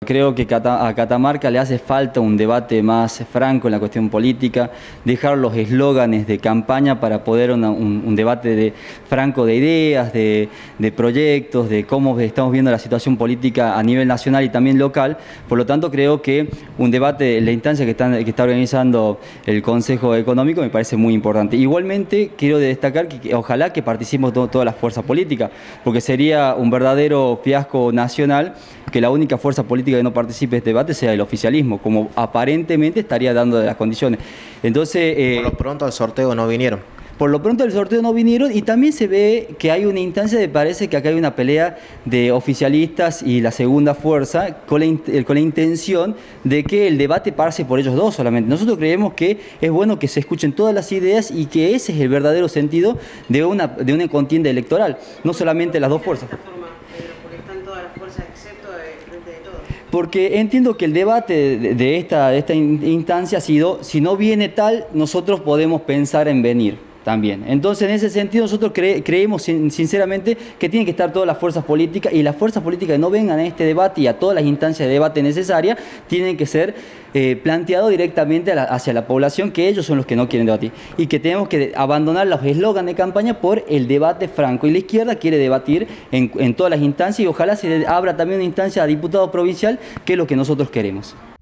Creo que a Catamarca le hace falta un debate más franco en la cuestión política, dejar los eslóganes de campaña para poder un debate franco de ideas, de proyectos, de cómo estamos viendo la situación política a nivel nacional y también local. Por lo tanto, creo que un debate en la instancia que está organizando el Consejo Económico me parece muy importante. Igualmente, quiero destacar que ojalá que participemos todas las fuerzas políticas, porque sería un verdadero fiasco nacional que la única fuerza política que no participe de este debate sea el oficialismo, como aparentemente estaría dando las condiciones. Entonces, Por lo pronto al sorteo no vinieron. por lo pronto el sorteo no vinieron y también se ve que hay una instancia de parece que acá hay una pelea de oficialistas y la segunda fuerza con la intención de que el debate pase por ellos dos solamente. Nosotros creemos que es bueno que se escuchen todas las ideas y que ese es el verdadero sentido de una contienda electoral, no solamente las dos fuerzas. Porque están todas las fuerzas excepto el Frente de Todos. Porque entiendo que el debate de esta instancia ha sido, si no viene tal, nosotros podemos pensar en venir también. Entonces, en ese sentido, nosotros creemos sinceramente que tienen que estar todas las fuerzas políticas y las fuerzas políticas que no vengan a este debate y a todas las instancias de debate necesarias tienen que ser planteados directamente hacia la población, que ellos son los que no quieren debatir. Y que tenemos que abandonar los eslóganes de campaña por el debate franco. Y la izquierda quiere debatir en todas las instancias y ojalá se abra también una instancia a diputado provincial, que es lo que nosotros queremos.